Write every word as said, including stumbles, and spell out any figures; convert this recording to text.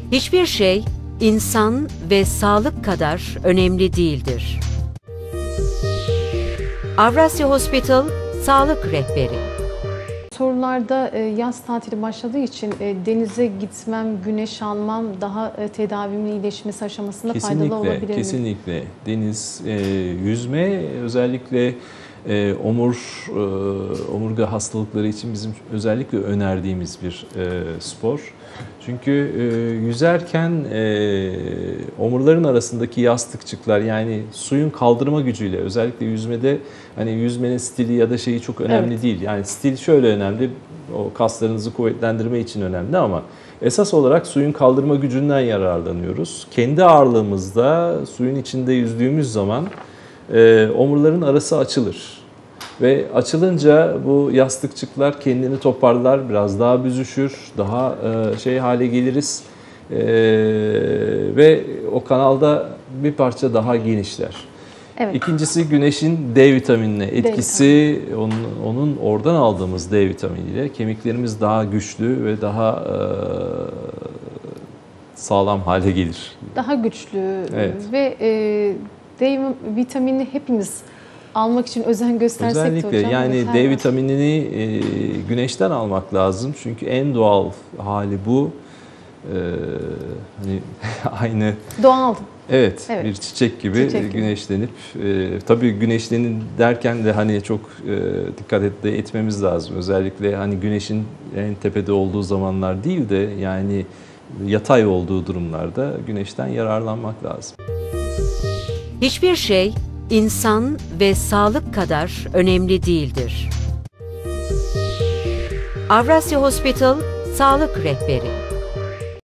Hiçbir şey insan ve sağlık kadar önemli değildir. Avrasya Hospital Sağlık Rehberi. Sorularda e, yaz tatili başladığı için e, denize gitmem, güneş almam daha e, tedavimin iyileşmesi aşamasında Kesinlikle, faydalı olabilir mi? kesinlikle. Deniz, e, yüzme özellikle e, omur, e, omurga hastalıkları için bizim özellikle önerdiğimiz bir e, spor. Çünkü e, yüzerken e, omurların arasındaki yastıkçıklar, yani suyun kaldırma gücüyle, özellikle yüzmede hani yüzmenin stili ya da şeyi çok önemli Evet. değil. Yani stil şöyle önemli, o kaslarınızı kuvvetlendirme için önemli ama esas olarak suyun kaldırma gücünden yararlanıyoruz. Kendi ağırlığımızda suyun içinde yüzdüğümüz zaman e, omurların arası açılır. Ve açılınca bu yastıkçıklar kendini toparlar, biraz daha büzüşür, daha e, şey hale geliriz e, ve o kanalda bir parça daha genişler. Evet. İkincisi, güneşin D vitaminine etkisi, onun, onun oradan aldığımız D vitaminiyle kemiklerimiz daha güçlü ve daha e, sağlam hale gelir. Daha güçlü Evet. ve e, D vitaminini hepimiz almak için özen göstersek de Özellikle hocam. yani yeter D mi? vitaminini e, güneşten almak lazım. Çünkü en doğal hali bu. E, hani aynı Doğal. evet, Evet. bir çiçek gibi Çiçek gibi. güneşlenip e, tabii güneşlenin derken de hani çok e, dikkat et, de etmemiz lazım. Özellikle hani güneşin en tepede olduğu zamanlar değil de yani yatay olduğu durumlarda güneşten yararlanmak lazım. Hiçbir şey insan ve sağlık kadar önemli değildir. Avrasya Hospital Sağlık Rehberi.